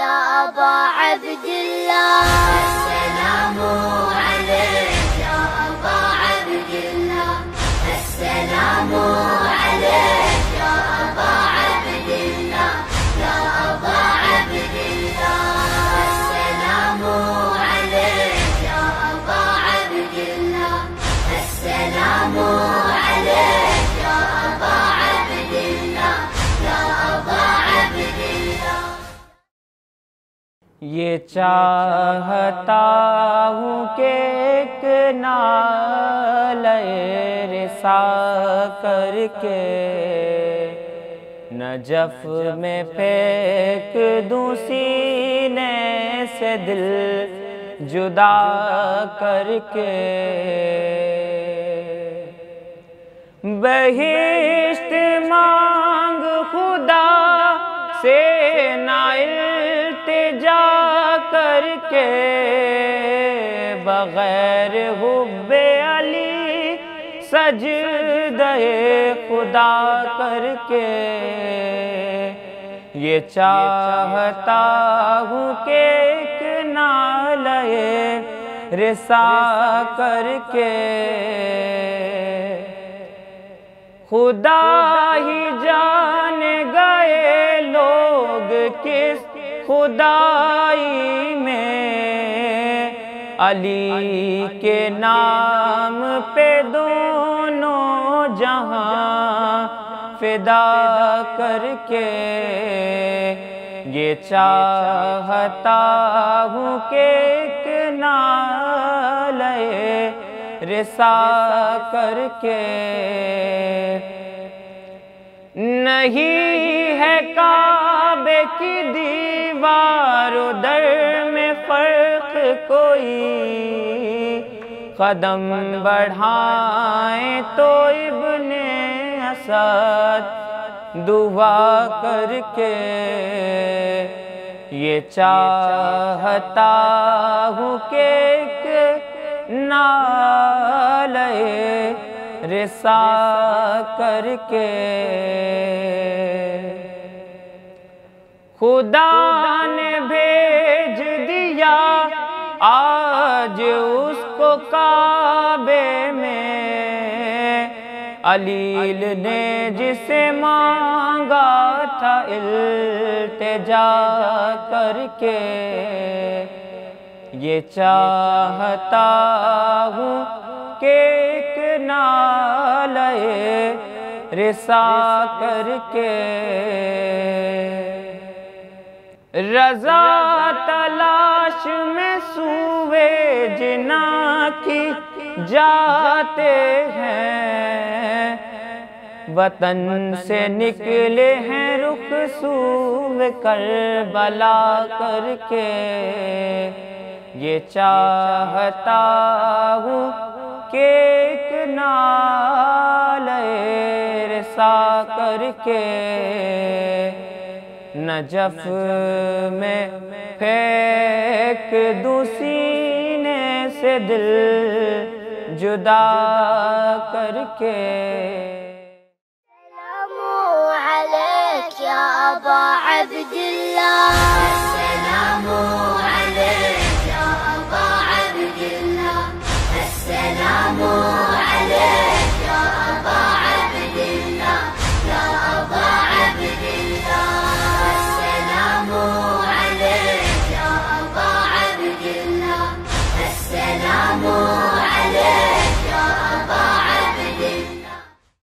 يا أبا عبد الله. السلام عليك يا أبا عبد الله. السلام عليك يا أبا عبد الله. يا أبا عبد الله. السلام عليك يا أبا عبد الله. السلام عليك يا أبا عبد الله. يا أبا عبد الله. یہ چاہتا ہوں کہ ایک نعلِ رسا کر کے نجف میں پھینک دوں سینے سے دل جدا کر کے. بہشت مانگ خدا سے نہ التجا کر کے بغیر حب علی سجدہ خدا کر کے. یہ چاہتا ہوں کہ ایک نعلِ رسا کر کے خدا ہی جان گئے لوگ کس خدائی میں علی کے نام پہ دونوں جہاں فدا کر کے. یہ چاہتا ہوں کہ ایک نعلِ رسا کر کے نہیں ہے کعبے کی دیوار و در میں فرق کوئی. قدم بڑھائیں تو ابن اسد دعا کر کے. یہ چاہتا ہوں کہ ایک نعلِ رسا کر کے خدا نے بھیج دیا آج اس کو کعبے میں. علیل نے جسے مانگا تھا التجا کر کے. یہ چاہتا ہوں کہ ایک نعلِ رسا کر کے رضا تلاش میں سوئے جنا کی جاتے ہیں. وطن سے نکلے ہیں رخ سوئے کربلا کر کے. یہ چاہتا ہوں کہ ایک نعلِ رسا کر کے نجف میں پھینک دوں سینے سے دل جدا کر کے. السلام عليك يا أبا عبد الله. السلام عليك يا أبا عبد الله. السلام